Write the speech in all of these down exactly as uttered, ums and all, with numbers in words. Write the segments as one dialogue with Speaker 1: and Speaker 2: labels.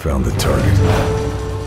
Speaker 1: Found the target.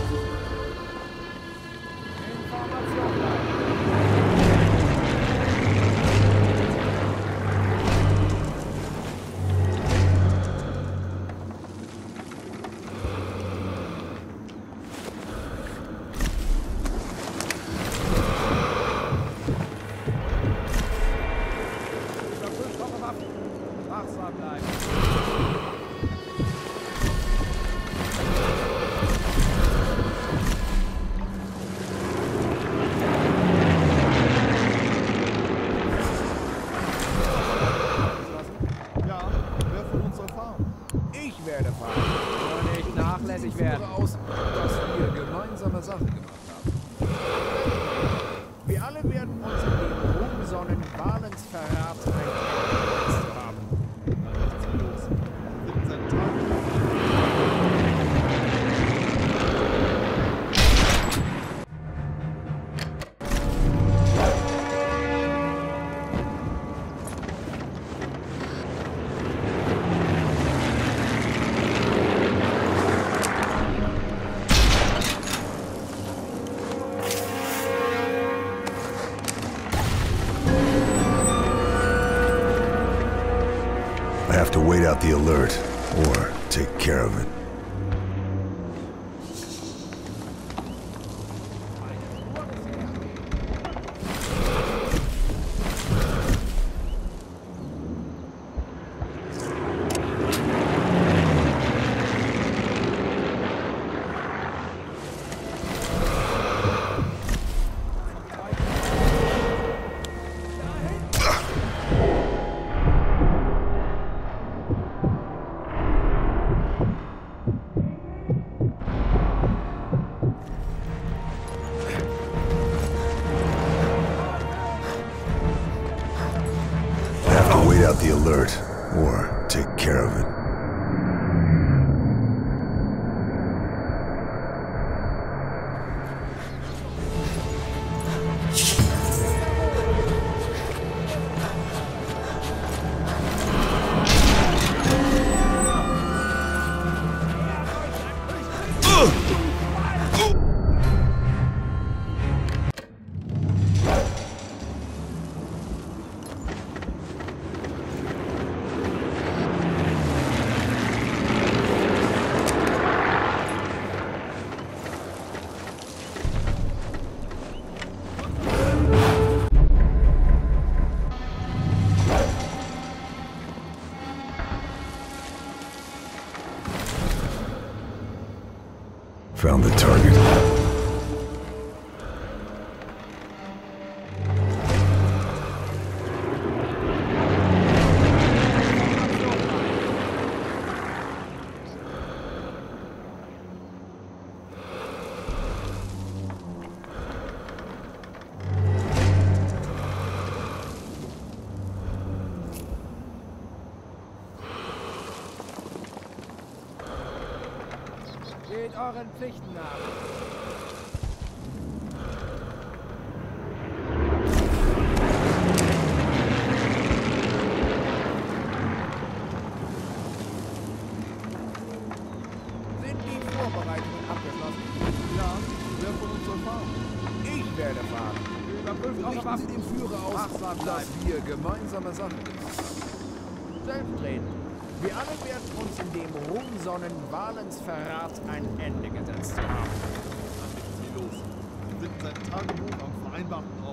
Speaker 2: Aus, dass wir gemeinsame Sache gemacht haben.
Speaker 3: Wir alle werden uns in den Ruhmsonnen Valens Verrat eingesetzt haben.
Speaker 4: Was ist los? Sind seit Tagen.
Speaker 1: I have to wait out the alert, or take care of it. Wait out the alert, or take care of it. Found the target.
Speaker 3: Geht euren Pflichten nach. Sind die Vorbereitungen abgeschlossen?
Speaker 4: Ja, wer von uns soll fahren?
Speaker 3: Ich werde fahren. Überprüft eure
Speaker 2: Richten Sie
Speaker 3: Waffen.
Speaker 2: dem Führer aus,
Speaker 3: Wachsam
Speaker 2: dass
Speaker 3: bleiben.
Speaker 2: wir gemeinsame Sache gemacht haben.
Speaker 3: Selbstredend. Wir alle werden uns in dem Ruhmsonnen Valens Verrat ein Ende gesetzt haben.
Speaker 4: Was ist hier los? Wir sind seit Tagen hoch am vereinbarten